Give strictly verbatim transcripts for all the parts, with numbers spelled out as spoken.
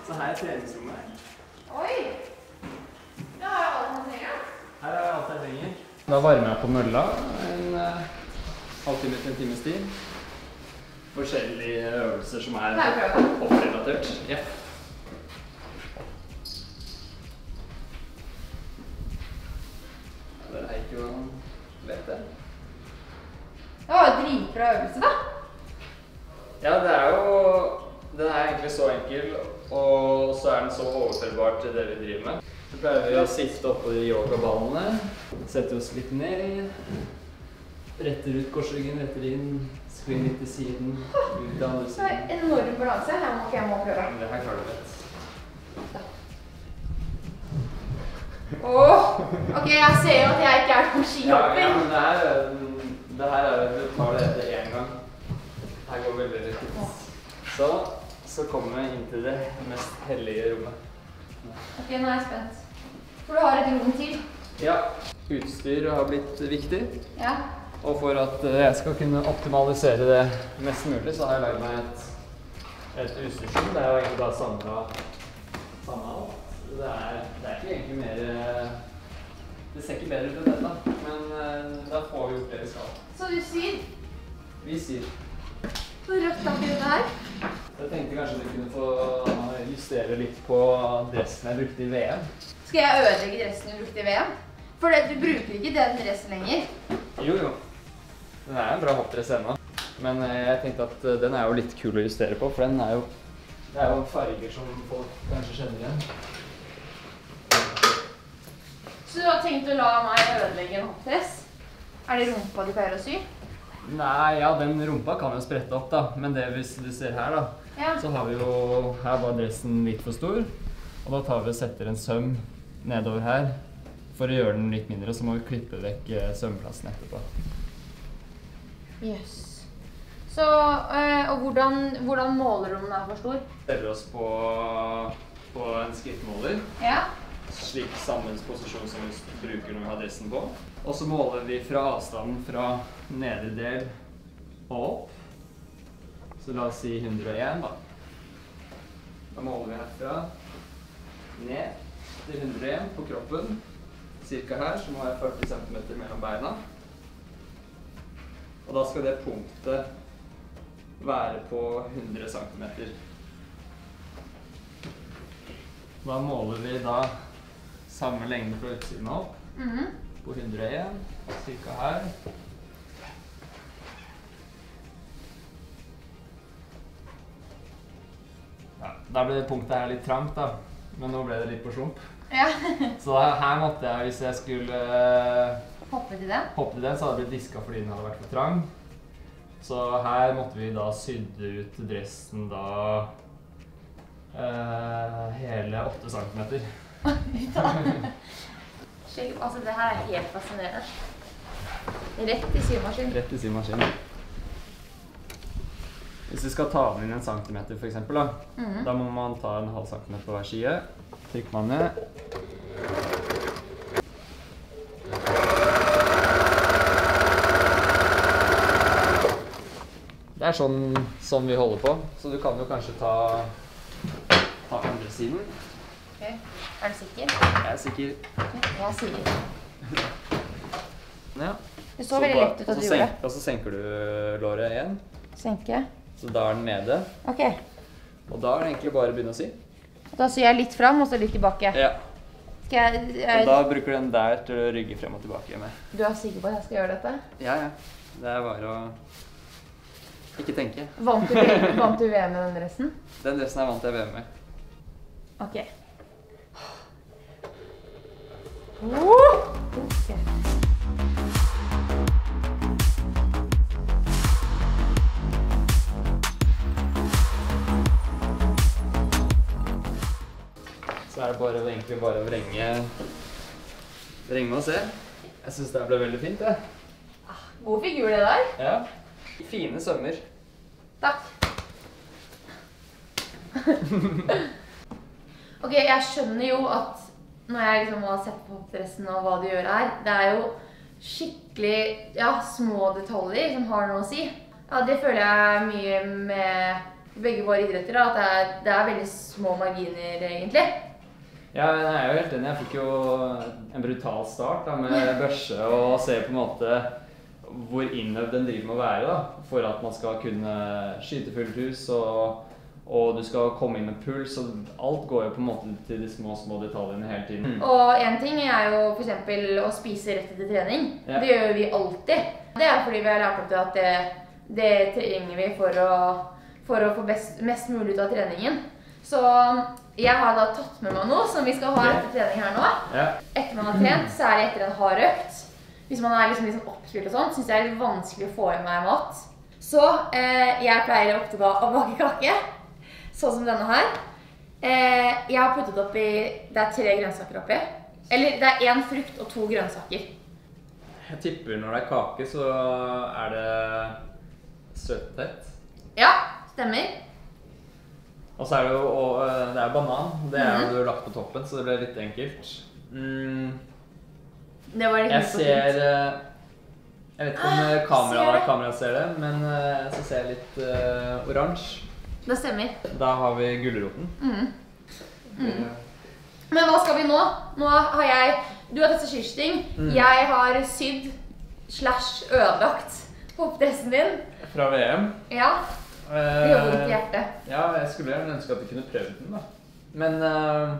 Så her er treningsrommet. Oi! Det har jeg alt man trenger. Her er alt jeg trenger. Da varmer jeg på mølla en uh, halvtime til en times tid. Forskjellige øvelser som er hopprelatert. Ja. Det er ikke noe lett det. Det var jo dritbra øvelse da. Ja, det er jo... Den er egentlig så enkel, og så er den så overførbar til det vi driver med. Så pleier vi å sitte oppå de yogaballene, setter oss litt ned, retter ut korsryggen, retter inn, sklir litt til siden, ut til andre siden. Det er enorm balanse, her må ikke jeg må prøve. Men det her klarer du lett. Åh, ok, jeg ser jo at jeg ikke er på skihopper. Ja, ja, men det her, det her er jo, du tar det etter en gang. Det her går veldig litt ut. Så, så kommer vi inn til det mest hellige rommet. Ok, nå er jeg spent. For du har et rom til. Ja, utstyr har blitt viktig. Ja. Og for at jeg skal kunne optimalisere det mest mulig, så har jeg lagd meg et, et utstyrsrom. Det er jo egentlig bare samlet, samlet alt. Det er, det er ikke egentlig mer... Det ser ikke bedre ut enn dette, men da får vi gjort det vi skal. Så du syr? Vi syr. Så rødt akkurat det her. Jeg tenkte kanskje du kunne få justere litt på dressen jeg brukte i V M. Skal jeg ødelegge dressen du brukte i V M? For du bruker ikke den dressen lenger. Jo, jo. Den er en bra hoppdress ennå. Men jeg tenkte at den er jo litt kul å justere på, for den er jo... Det er jo farger som folk kanskje kjenner igjen. Så du har tenkt å la meg ødelegge en hoppdress? Er det rumpa du pleier å sy? Nei, ja, den rumpa kan jo sprette opp da. Men det hvis du ser her da, ja. Så har vi jo... Her var dressen litt for stor. Og da tar vi og setter en søm nedover her. For å gjøre den litt mindre, så må vi klippe vekk sømplassen etterpå. Yes. Så, øh, og hvordan, hvordan måler du om den er for stor? Steller oss på, på en skrittmåler. Ja. Slik samme posisjon som vi bruker når vi har dressen på. Og så måler vi fra avstanden fra nedre del og opp. Så la oss si hundre og en da. Da måler vi herfra ned til hundre og en på kroppen. Cirka her, som er førti centimeter mellom beina. Og da skal det punktet være på hundre centimeter. Da måler vi da samme lengde fra utsiden opp, mm-hmm. På hundre og en, cirka her. Ja, da ble det punktet her litt trangt da, men nå ble det litt på slump. Ja. Så da, her måtte jeg, hvis jeg skulle uh, hoppe til den, hoppe til den, så hadde det blitt disket fordi den hadde vært for trang. Så her måtte vi da sydde ut dressen da uh, hele åtte centimeter. Altså det her er helt fascinerende. Rett i symaskin. Rett i symaskin. Hvis du skal ta den inn en centimeter for eksempel da, mm-hmm. Da må man ta en halv centimeter på hver side. Trykker man ned. Det er sånn, sånn vi holder på, så du kan jo kanskje ta, ta andre siden. Okay. Er du sikker? Jeg er sikker. Okay. Jeg er sikker. Ja. Det så, så veldig lett ut at du gjorde det. Og så senker du låret igjen. Senke. Så da er den nede. Ok. Og da er det egentlig bare å begynne å sy. Da syr jeg litt frem, og så litt tilbake. Ja. Skal jeg, jeg... Og da bruker du den der til å rygge frem og tilbake med. Du er sikker på at jeg skal gjøre dette? Ja, ja. Det er bare å ikke tenke. Vant du, vant du V M med den dressen? Den dressen er vant jeg V M med. Ok. Uh! Okay. Så er det bare, egentlig bare å vrenge, vrenge og se. Jeg synes det ble veldig fint, det. Ah, god figur det der. Ja. Fine sømmer. Takk. Ok, jeg skjønner jo at når jeg liksom har sett på dressen og hva du gjør her, det er jo skikkelig, ja, små detaljer som har noe å si. Ja, det føler jeg mye med begge våre idretter, da, at det er, det er veldig små marginer, egentlig. Ja, jeg er jo helt enig. Jeg fikk jo en brutal start da, med børse og se på en måte hvor innøvd den driver med å være da, for at man skal kunne skyte fullt hus, og, og du skal komme inn med puls, og alt går jo på en måte til de små, små detaljene hele tiden. Mm. Og en ting er jo for eksempel å spise rett etter trening. Ja. Det gjør vi alltid. Det er fordi vi har lært opp til at det, det trenger vi for å, for å få best, mest mulig ut av treningen. Så jeg har da tatt med meg noe som vi skal ha etter trening her nå. Ja. Etter man har trent, særlig etter en hard økt. Hvis man er liksom, liksom oppspilt og sånt, synes jeg det er litt vanskelig å få i meg mat. Så eh, jeg pleier ofte da å bake kake, sånn som denne her. Eh, jeg har puttet oppi, det er tre grønnsaker oppi. Eller det er en frukt og to grønnsaker. Jeg tipper når det er kake, så er det søttet. Ja, stemmer. Og så er det jo og, det er banan. Det er jo mm. lagt på toppen, så det ble litt enkelt. Mm. Det var litt jeg ser Jeg vet ikke om ah, kamera, ser kamera ser det, men så ser jeg litt uh, oransje. Det stemmer. Da har vi gulroten. Mm. Mm. Men hva skal vi nå? Nå har jeg Du har testet skiskyting. Mm. Jeg har sydd slash ødelagt hoppdressen din. Fra V M? Ja. Det gjør vondt i hjertet. Ja, jeg skulle gjerne ønske at vi kunne prøvd den da. Men uh,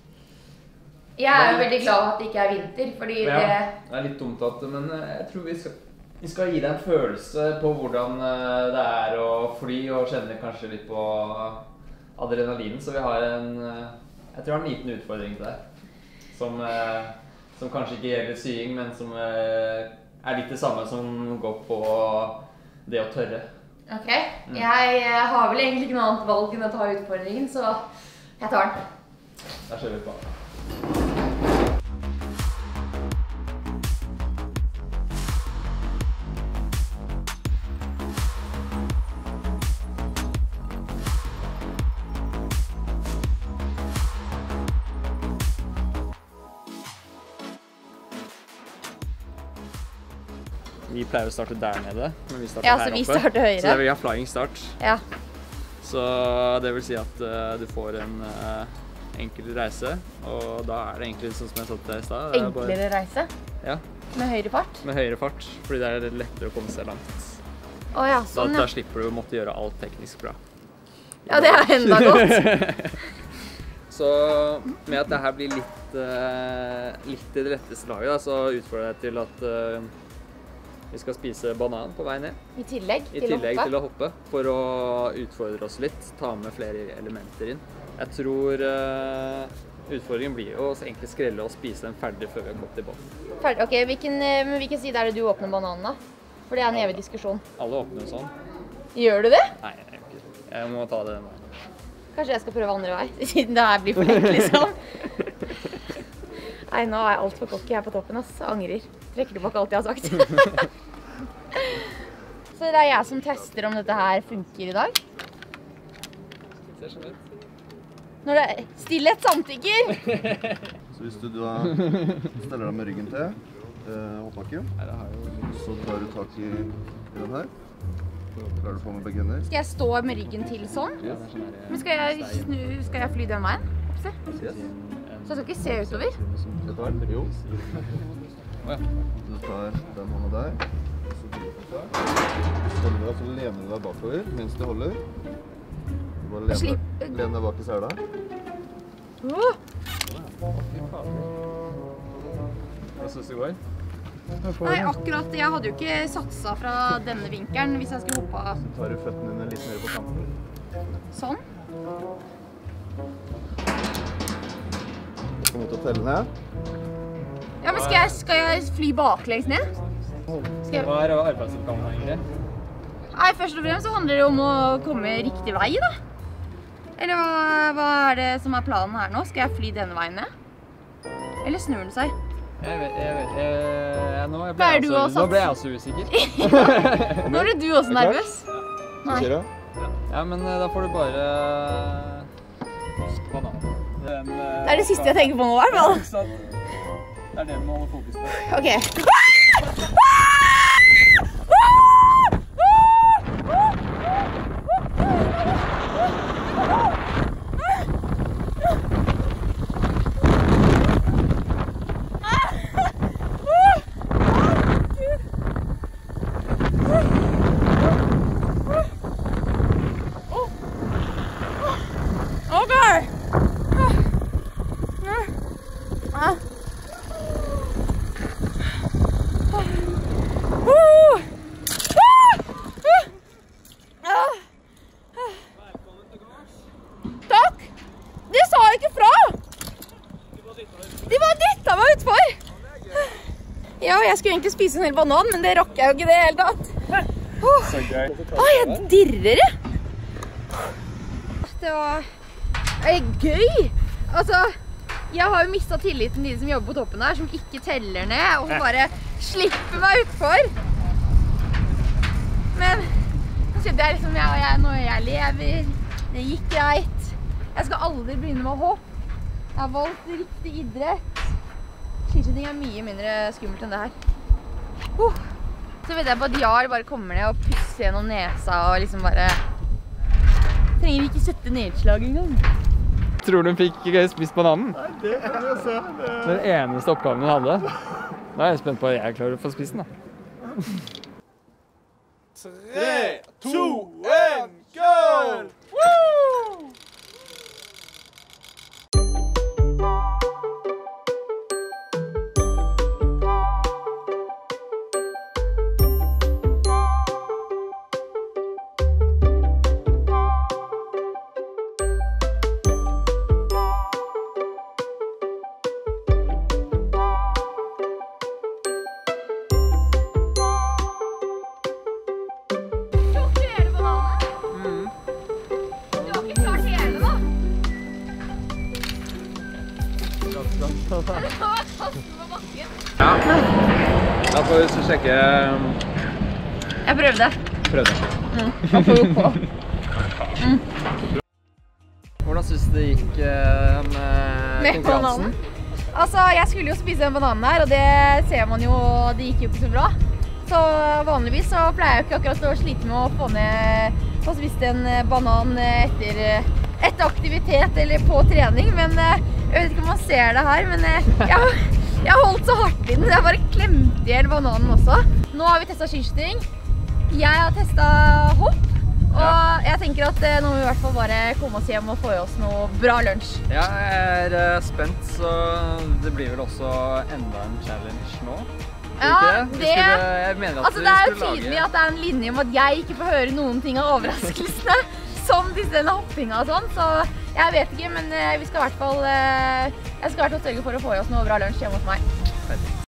jeg er jo veldig glad at det ikke er vinter, fordi ja, det... det er litt dumt at det, men jeg tror vi skal, vi skal gi deg en følelse på hvordan det er å fly, og kjenne kanskje litt på adrenalinen, så vi har en, jeg tror jeg har en liten utfordring til deg, som, som kanskje ikke gjelder sying, men som er litt det samme som går på det å tørre. Ok, mm. jeg har vel egentlig ikke noe annet valg enn å ta utfordringen, så jeg tar den. Da kjører vi på. Vi pleier å starte der nede, men vi starter ja, her oppe. Ja, så vi starter høyre. Så det vil ha flying start. Ja. Så det vil si at uh, du får en uh, enkel reise, og da er det egentlig sånn som jeg satt der i sted. Enklere bare... reise? Ja. Med høyre fart? Med høyre fart, fordi det er lettere å komme seg langt. Å ja, sånn da, ja. Da slipper du å måtte gjøre alt teknisk bra. Ja, det er enda godt. Så med at det her blir litt, uh, litt i det letteste laget, da, så utfordrer jeg til at uh, vi skal spise banan på vei ned. I tillegg, I til, tillegg å til å hoppe, for å utfordre oss litt, ta med flere elementer inn. Jeg tror uh, utfordringen blir jo å egentlig skrelle og spise den ferdig før vi har gått i båten. Ferdig, ok. Hvilken, men hvilken side er det du åpner bananen da? For det er en evig diskusjon. Alle åpner jo sånn. Gjør du det? Nei, jeg gjør ikke det. Jeg må ta det nå. Kanskje jeg skal prøve andre vei, siden det her blir for lett, liksom. Nei, nå er jeg alt for cocky her på toppen, ass. Jeg angrer. Trekker tilbake alt jeg har sagt. Så det er jeg som tester om dette her funker i dag. Det ser sånn ut. Når det er stillhet samtykker. Så hvis du da steller deg med ryggen til eh, hoppbakken, så tar du tak i, i den her. Drar du på med begge hender. Skal jeg stå med ryggen til sånn? Ja, det er sånn her. Men skal jeg, snu, skal jeg fly den veien? Se. Yes. Så jeg skal ikke se utover? Jeg tar den. Jo. Du tar den hånda der. Så holder du deg, så lener du deg bakover mens du holder. Du bare lener, lener deg bak i sela. Oh. Hva synes du går? Nei, akkurat. Jeg hadde jo ikke satsa fra denne vinkelen hvis jeg skulle hoppa. Så tar du føttene dine litt mer på kanten. Sånn. Kom ut og telle ned. Ja, men skal jeg, skal jeg fly baklengs ned? Skal jeg... Hva er arbeidsoppgaven egentlig? Nei, først og fremst så handler det om å komme riktig vei, da. Eller hva, hva er det som er planen her nå? Skal jeg fly denne veien ned? Eller snur den seg? Jeg vet, jeg vet, jeg, nå, jeg ble Pleier du altså, å nå ble jeg også usikker. Ja. Nå ble du også nervøs. Nei. Ja, men da får du bare banan. Den, det er det siste jeg tenker på nå, i hvert fall. Det er det vi må holde fokus på. Ok. Ja, jeg skulle egentlig spise en hel banan, men det rakk jeg jo ikke det hele tatt. Oh. Så gøy. Å, jeg dirrer det. Det var det er gøy. Altså, jeg har jo mistet tilliten til de som jobber på toppen her, som ikke teller ned, og som bare slipper meg utfor. Men nå sitter jeg liksom, jeg og jeg, når jeg lever, det gikk greit. Jeg skal aldri begynne med hopp. Jeg har valgt riktig idrett. Skiskyting er mye mindre skummelt enn det her. Uh. Så vet jeg på at Jarl bare kommer ned og pusser gjennom nesa og liksom bare trenger ikke sette nedslag engang. Tror du hun fikk spist bananen? Nei, det kan vi jo se. Det... Den eneste oppgaven hun hadde. Da er jeg spent på at jeg klarer å få spist den da. Tre, to, en, go! Woo! Ja, da får vi sjekke. Jeg prøvde. Prøvde. Mm. Jeg får jo på. Mm. Hvordan synes du det gikk med, med konkurransen? Altså, jeg skulle jo spise en banan her, og det ser man jo, det gikk jo ikke så bra. Så vanligvis så pleier jeg ikke akkurat å slite med å få ned, få spist en banan etter, etter aktivitet eller på trening, men jeg vet ikke om man ser det her, men jeg, jeg har holdt så hardt i den, så jeg bare klemte i hele bananen også. Nå har vi testet skiskyting, jeg har testet hopp, og jeg tenker at nå må vi i hvert fall bare komme oss hjem og få i oss noe bra lunsj. Ja, jeg er spent, så det blir vel også enda en challenge nå. Ja, det, skulle, jeg mener at altså det er jo lage... tydelig at det er en linje om at jeg ikke får høre noen ting av overraskelsene, som disse hoppinga og sånn, så jeg vet ikke, men vi skal i hvert fall, jeg skal i hvert fall sørge for å få i oss noe bra lunsj hjemme hos meg.